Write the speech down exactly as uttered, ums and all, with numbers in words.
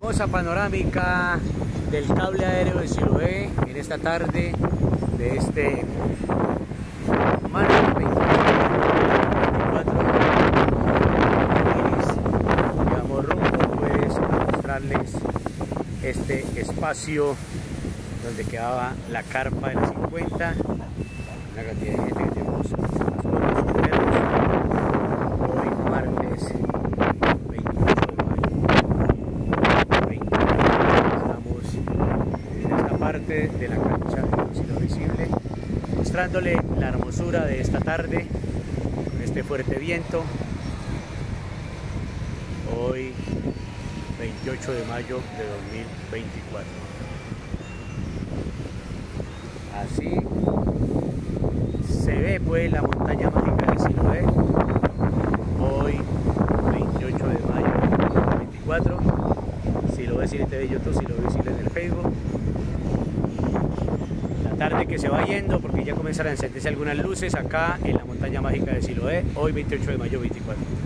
Hermosa panorámica del cable aéreo de Siloé en esta tarde de este martes veinticuatro. Digamos rumbo pues a mostrarles este espacio donde quedaba la carpa de la cincuenta, una cantidad de gente que tenemos las cosas superos. Hoy martes veintiocho de mayo, estamos en esta parte de la cancha de Cielo Visible, mostrándole la hermosura de esta tarde con este fuerte viento. Hoy veintiocho de mayo de dos mil veinticuatro. Así se ve pues la montaña mágica de Siloé hoy veintiocho de mayo de dos mil veinticuatro. Siloé Cine T V YouTube, Siloé Visible en el Facebook. La tarde que se va yendo porque ya comenzaron a encenderse algunas luces acá en la montaña mágica de Siloé hoy veintiocho de mayo veinticuatro.